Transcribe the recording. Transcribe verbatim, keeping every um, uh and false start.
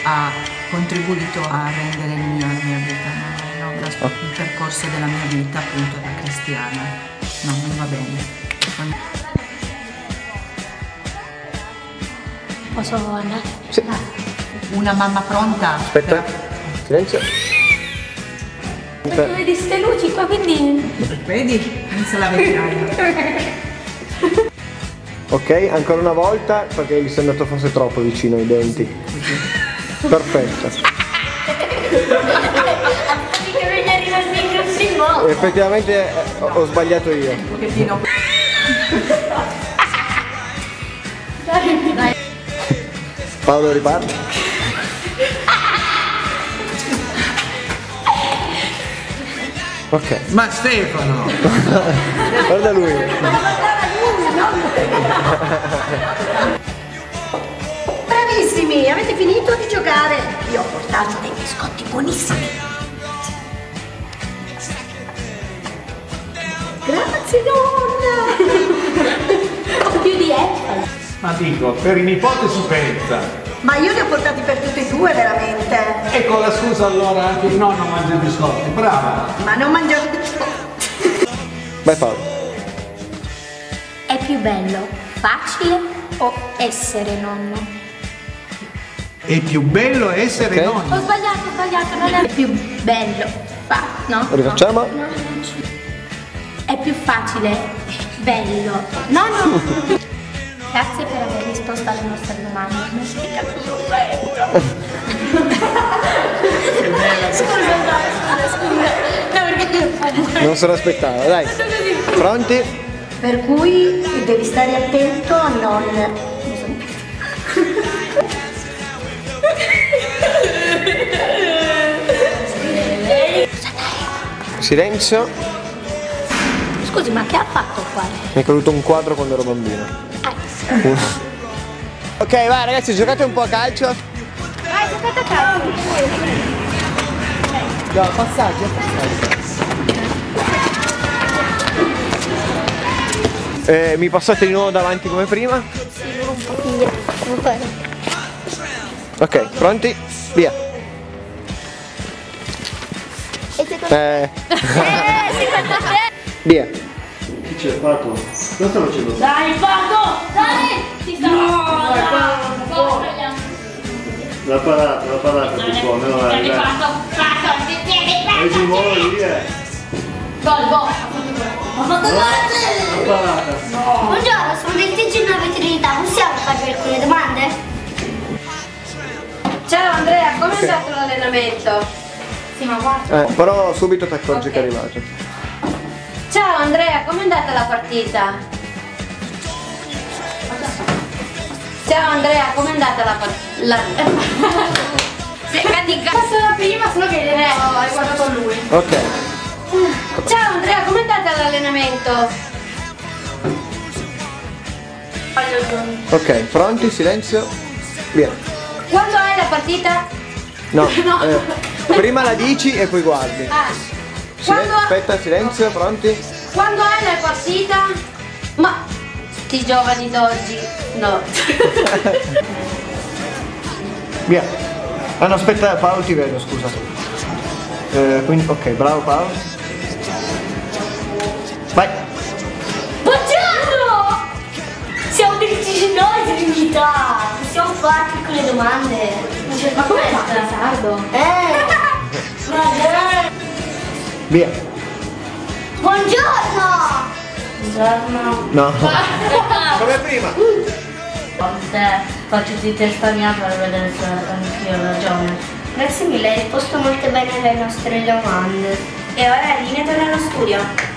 ha contribuito a rendere il mio, la mia vita, no? No, la, il percorso della mia vita appunto da cristiana. No, non va bene. Posso andare? Sì. Una mamma pronta? Aspetta, per... silenzio. Perché vedi ste luci qua, quindi... Vedi? Inizia la vecchiaia. Ok, ancora una volta perché gli sei andato forse troppo vicino ai denti. Perfetto. Che non gli arriva il microfono. Effettivamente eh, ho sbagliato io. Un pochettino. Dai, dai. Paolo riparte. Ok. Ma Stefano! Guarda lui. Bravissimi, avete finito di giocare? Io ho portato dei biscotti buonissimi. Grazie donna. Più di Apple. Ma dico, per i nipoti si pensa. Ma io li ho portati per tutte e due veramente. E con la scusa allora anche il nonno mangia i biscotti, brava! Ma non mangio biscotti. Vai Paolo. È più bello facile o essere nonno? È più bello essere Ok. nonno. Ho sbagliato, ho sbagliato, non è più bello fa, no? Rifacciamo? No, no, è più facile, bello. No, no. Grazie per aver risposto alle nostre domande. Scusa, dai, scusa, scusa. No, perché... Non se l'aspettava, dai. Pronti? Per cui devi stare attento a non... Silenzio. Scusi, ma che ha fatto qua? Mi è caduto un quadro quando ero bambino. Ah, Uno. Ok, vai ragazzi, giocate un po' a calcio. vai, giocate a calcio. No, passaggio, passaggio. Eh, mi passate di nuovo davanti come prima? Sì, un pochino. Non fare. Ok, pronti? Via. E secondo Eh, Eh, secondo te? via. Chi c'è? Pato? Cosa sta facendo? Dai, Pato! Dai! Ti sta... No, dai, Pato! La parata, la parata più buona, no, dai, dai. Pato, Pato, ti tieni, Pato! E di nuovo lì, eh. Gol, gol! Ho fatto gol! La parata. Buongiorno, sono del T G nove Trinità, possiamo farvi alcune domande? Ciao Andrea, come è andato l'allenamento? Sì, ma guarda. Eh, però subito ti accorgi che è arrivato. Ciao Andrea, come è andata la partita? Ciao Andrea, come è andata la partita? Si è caricato la prima, solo che eh, hai guardato lui. Ok. Ciao Andrea, come è andata l'allenamento? Ok, pronti? Silenzio. Via. Quando hai la partita? No. No. eh, prima la dici e poi guardi. Ah, Silen- quando, aspetta, silenzio, pronti? quando hai la partita? Ma sti giovani d'oggi, no. Via. Ah no, aspetta, Paolo ti vedo, scusa. Eh, quindi, ok, bravo Paolo. Vai. Buongiorno! Siamo del T G nove Trinità! Possiamo farti con le domande? Ma come fa la sardo? Eh! Ma Via. buongiorno! Buongiorno! No. Come prima. Faccio di testa mia per vedere se anch'io ho ragione. Grazie mille, hai risposto molto bene alle nostre domande. E ora linea torna allo studio.